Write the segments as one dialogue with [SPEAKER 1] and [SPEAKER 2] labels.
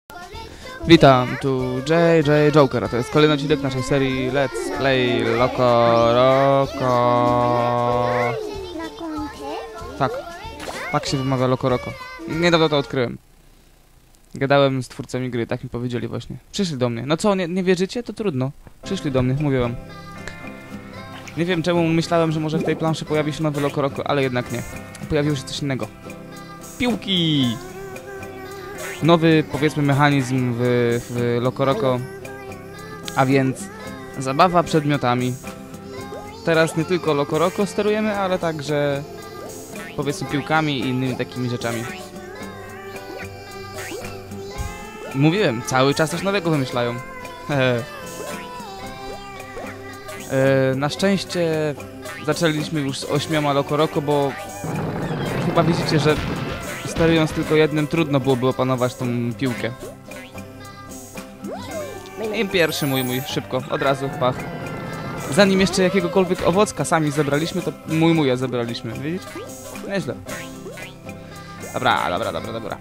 [SPEAKER 1] Witam, tu JJ Joker, a to jest kolejny odcinek naszej serii Let's Play Loco Roco. Tak się wymawia Loco Roco. Niedawno to odkryłem. Gadałem z twórcami gry, tak mi powiedzieli właśnie. Przyszli do mnie. No co, nie wierzycie? To trudno. Przyszli do mnie, mówię wam. Nie wiem czemu myślałem, że może w tej planszy pojawi się nowy Loco Roco, ale jednak nie. Pojawiło się coś innego. Piłki! Nowy, powiedzmy, mechanizm w Loco Roco, a więc zabawa przedmiotami. Teraz nie tylko Loco Roco sterujemy, ale także, powiedzmy, piłkami i innymi takimi rzeczami. Mówiłem, cały czas coś nowego wymyślają. Na szczęście zaczęliśmy już z 8 Loco Roco, bo chyba widzicie, że sterując tylko jednym trudno byłoby opanować tą piłkę. I pierwszy mój, szybko, od razu, pach. Zanim jeszcze jakiegokolwiek owocka sami zebraliśmy, to mój zebraliśmy, widzicie? Nieźle. Dobra.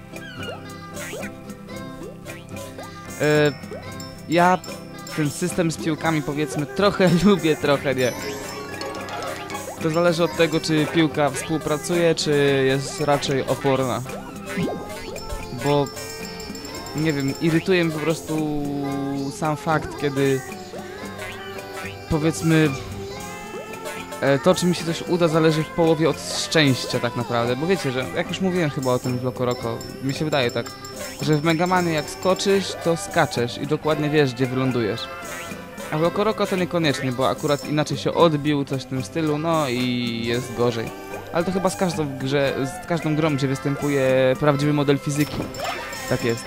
[SPEAKER 1] Ja ten system z piłkami, powiedzmy, trochę lubię, trochę nie. To zależy od tego, czy piłka współpracuje, czy jest raczej oporna. Bo, nie wiem, irytuje mnie po prostu sam fakt, kiedy, powiedzmy, to, czy mi się coś uda, zależy w połowie od szczęścia tak naprawdę. Bo wiecie, że jak już mówiłem chyba o tym w Loco Roco, mi się wydaje tak, że w Megamanie jak skoczysz, to skaczesz i dokładnie wiesz, gdzie wylądujesz. A w Loco Roco to niekoniecznie, bo akurat inaczej się odbił, coś w tym stylu, no i jest gorzej. Ale to chyba z każdą grą, gdzie występuje prawdziwy model fizyki. Tak jest.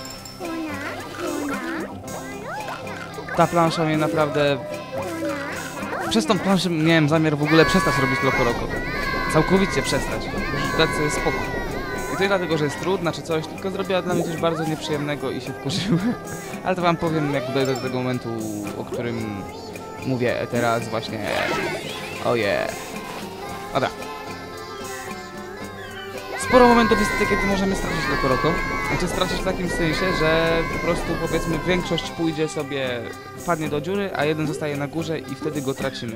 [SPEAKER 1] Ta plansza mnie naprawdę... Przez tą planszę miałem zamiar w ogóle przestać robić Loco Roco. Całkowicie przestać. Dać sobie spokój. I to nie dlatego, że jest trudna czy coś, tylko zrobiła dla mnie coś bardzo nieprzyjemnego i się wkurzyłem. Ale to wam powiem, jak dojdę do tego momentu, o którym mówię teraz właśnie. Oje. Dobra. Sporo momentów jest takie, kiedy możemy stracić Loco Roco. Znaczy stracić w takim sensie, że po prostu, powiedzmy, większość pójdzie sobie, wpadnie do dziury, a jeden zostaje na górze i wtedy go tracimy.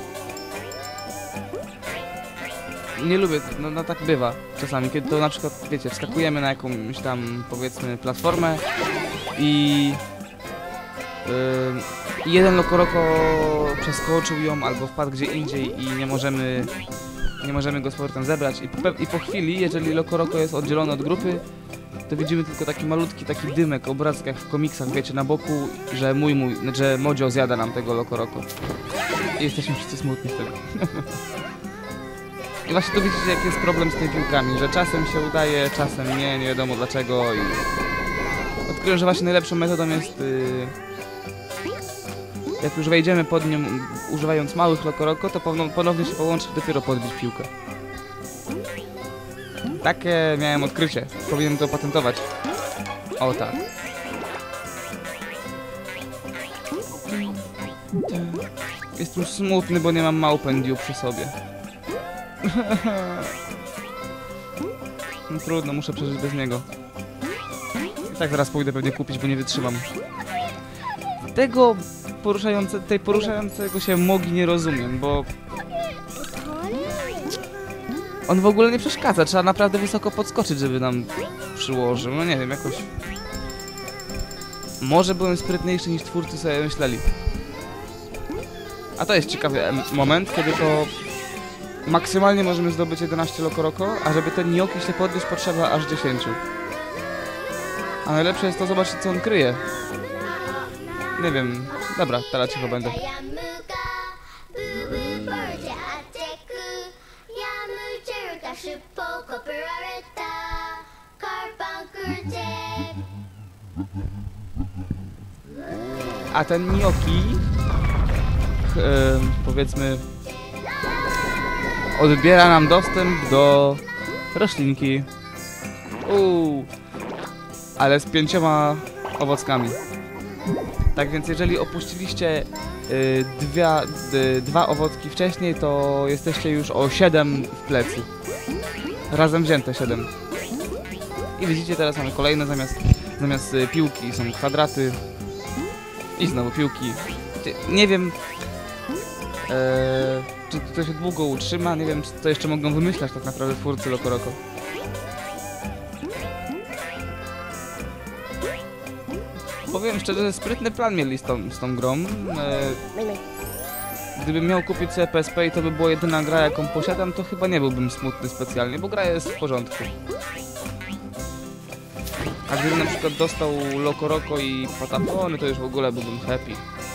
[SPEAKER 1] Nie lubię, no tak bywa czasami, kiedy to na przykład, wiecie, wskakujemy na jakąś tam, powiedzmy, platformę i jeden Loco Roco przeskoczył ją albo wpadł gdzie indziej i nie możemy go z powrotem zebrać i po chwili, jeżeli Loco Roco jest oddzielony od grupy, to widzimy tylko taki malutki, taki dymek, obrazek jak w komiksach, wiecie, na boku, że że Modzio zjada nam tego Loco Roco. I jesteśmy wszyscy smutni wtedy. I właśnie tu widzicie, jaki jest problem z tymi piłkami, że czasem się udaje, czasem nie wiadomo dlaczego i... Odkryłem, że właśnie najlepszą metodą jest... Jak już wejdziemy pod nią, używając małych Loco Roco, to ponownie się połączyć i dopiero podbić piłkę. Takie miałem odkrycie. Powinienem to patentować. O tak. Jestem smutny, bo nie mam Mountain Dew przy sobie. No trudno, muszę przeżyć bez niego. I tak zaraz pójdę pewnie kupić, bo nie wytrzymam. Tej poruszającego się mogi nie rozumiem, bo... On w ogóle nie przeszkadza, trzeba naprawdę wysoko podskoczyć, żeby nam przyłożył. No nie wiem, jakoś... Może byłem sprytniejszy niż twórcy sobie myśleli. A to jest ciekawy moment, kiedy to... Maksymalnie możemy zdobyć 11 Loco Roco, a żeby ten gnioki się podnieść potrzeba aż 10. A najlepsze jest to zobaczyć, co on kryje. Nie wiem. Dobra, teraz cicho będę. A ten gnioki, powiedzmy, odbiera nam dostęp do roślinki. Ale z 5 owockami. Tak więc jeżeli opuściliście dwa owocki wcześniej, to jesteście już o 7 w plecy. Razem wzięte 7. I widzicie, teraz mamy kolejne Zamiast piłki są kwadraty. I znowu piłki. Nie wiem, czy to się długo utrzyma, nie wiem, co jeszcze mogą wymyślać tak naprawdę twórcy Loco Roco. Powiem szczerze, że sprytny plan mieli z tą grą. Gdybym miał kupić sobie PSP i to by była jedyna gra, jaką posiadam, to chyba nie byłbym smutny specjalnie, bo gra jest w porządku. A gdybym na przykład dostał Loco Roco i Patapony, to już w ogóle byłbym happy.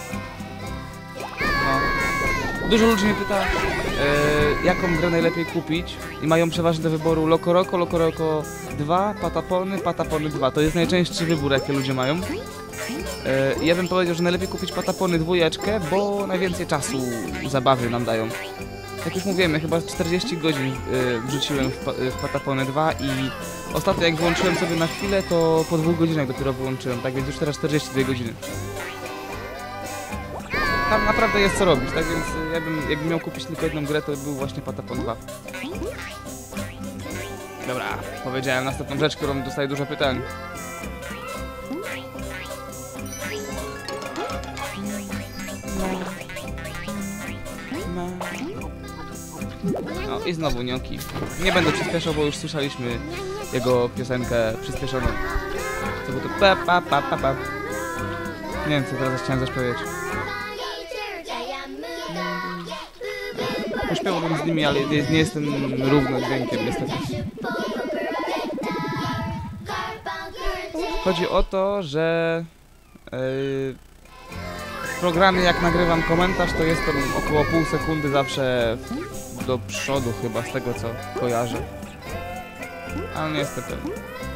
[SPEAKER 1] No. Dużo ludzi mnie pyta, jaką grę najlepiej kupić i mają przeważnie do wyboru Loco Roco 2, Patapony 2. To jest najczęstszy wybór, jaki ludzie mają. Ja bym powiedział, że najlepiej kupić Patapony 2, bo najwięcej czasu zabawy nam dają. Jak już mówiłem, ja chyba 40 godzin wrzuciłem w Patapony 2 i ostatnio jak włączyłem sobie na chwilę, to po 2 godzinach dopiero wyłączyłem, tak więc już teraz 42 godziny. Tam naprawdę jest co robić, tak więc jakbym miał kupić tylko jedną grę, to był właśnie Patapon 2. Dobra, powiedziałem następną rzecz, którą dostaję dużo pytań. No i znowu Gnocchi. Nie będę przyspieszał, bo już słyszeliśmy jego piosenkę przyspieszoną. To było to pa pa pa pa pa. Nie wiem, co teraz chciałem zaśpiewać. Pośpiewałbym z nimi, ale nie jestem równo dźwiękiem niestety. Chodzi o to, że w programie jak nagrywam komentarz, to jest to około pół sekundy zawsze do przodu chyba, z tego co kojarzę. Ale nie jestem pewien.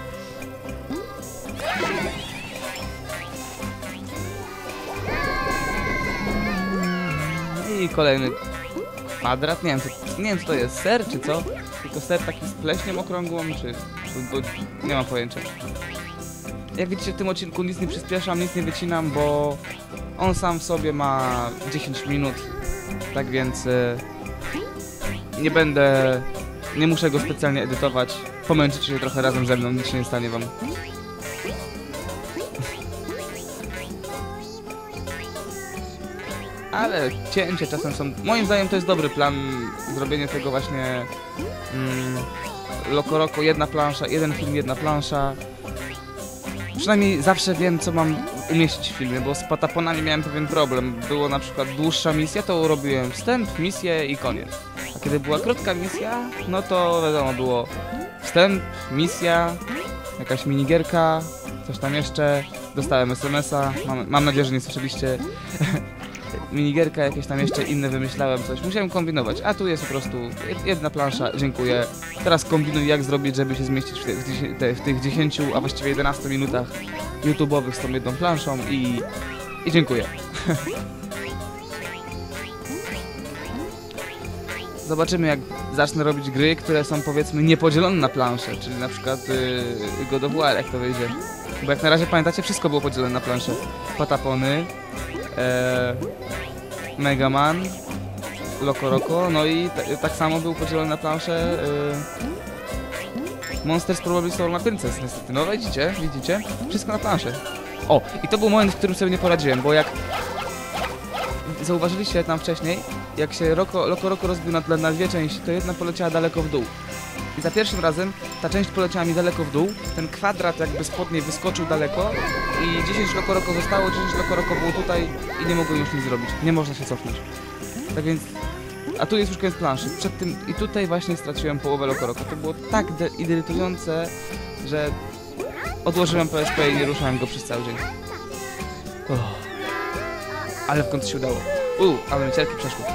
[SPEAKER 1] I kolejny kwadrat, nie wiem co to jest, ser czy co? Tylko ser taki z pleśnią okrągłą, czy... Bo nie mam pojęcia. Jak widzicie, w tym odcinku nic nie przyspieszam, nic nie wycinam, bo on sam w sobie ma 10 minut, tak więc nie muszę go specjalnie edytować. Pomęczycie się trochę razem ze mną, nic się nie stanie wam. Ale cięcie czasem są... Moim zdaniem to jest dobry plan, zrobienie tego właśnie Loco Roco, jedna plansza, jeden film, jedna plansza. Przynajmniej zawsze wiem, co mam umieścić w filmie, bo z Pataponami miałem pewien problem. Było na przykład dłuższa misja, to robiłem wstęp, misję i koniec. A kiedy była krótka misja, no to wiadomo, było wstęp, misja, jakaś minigierka, coś tam jeszcze. Dostałem SMS-a, mam nadzieję, że nie słyszeliście. Minigierka, jakieś tam jeszcze inne wymyślałem coś. Musiałem kombinować, a tu jest po prostu jedna plansza, dziękuję. Teraz kombinuj, jak zrobić, żeby się zmieścić w tych 10, a właściwie 11 minutach YouTube'owych z tą jedną planszą i dziękuję. Zobaczymy, jak zacznę robić gry, które są powiedzmy niepodzielone na plansze, czyli na przykład God of War, jak to wyjdzie. Bo jak na razie pamiętacie, wszystko było podzielone na plansze. Patapony, Mega Man, Loco Roco, no i tak samo był podzielony na planszę Monsters Probably Stolen Princess, niestety. No widzicie? Wszystko na planszę. O, i to był moment, w którym sobie nie poradziłem, bo jak zauważyliście tam wcześniej, jak się Loco Roco rozbił na dwie części, to jedna poleciała daleko w dół. I za pierwszym razem ta część poleciała mi daleko w dół, ten kwadrat jakby spod niej wyskoczył daleko i 10 Loco Roco zostało, 10 Loco Roco było tutaj i nie mogłem już nic zrobić. Nie można się cofnąć. Tak więc... A tu jest już koniec planszy. Przed tym i tutaj właśnie straciłem połowę Loco Roco. To było tak irytujące, że odłożyłem PSP i nie ruszałem go przez cały dzień. Ale w końcu się udało. Ale mi cierki przeszło.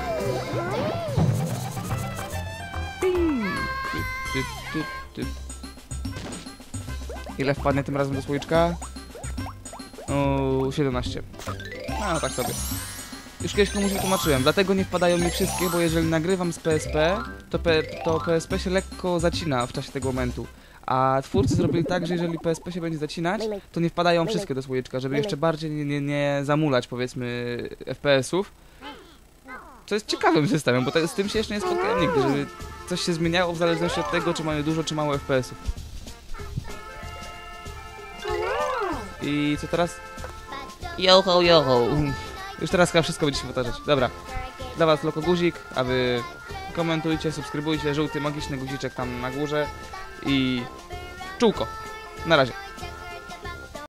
[SPEAKER 1] Ile wpadnie tym razem do słoiczka? 17. No tak sobie. Już kiedyś komuś wytłumaczyłem, dlatego nie wpadają mi wszystkie, bo jeżeli nagrywam z PSP, to PSP się lekko zacina w czasie tego momentu. A twórcy zrobili tak, że jeżeli PSP się będzie zacinać, to nie wpadają wszystkie do słoiczka, żeby jeszcze bardziej nie zamulać, powiedzmy, FPS-ów. Co jest ciekawym systemem, bo z tym się jeszcze nie spotkałem nigdy, żeby coś się zmieniało w zależności od tego, czy mamy dużo, czy mało FPS-ów. I co teraz? Yoho, yoho. Już teraz chyba wszystko będzie się powtarzać. Dobra. Dla was Loko Guzik, a wy komentujcie, subskrybujcie, żółty magiczny guziczek tam na górze i czółko. Na razie.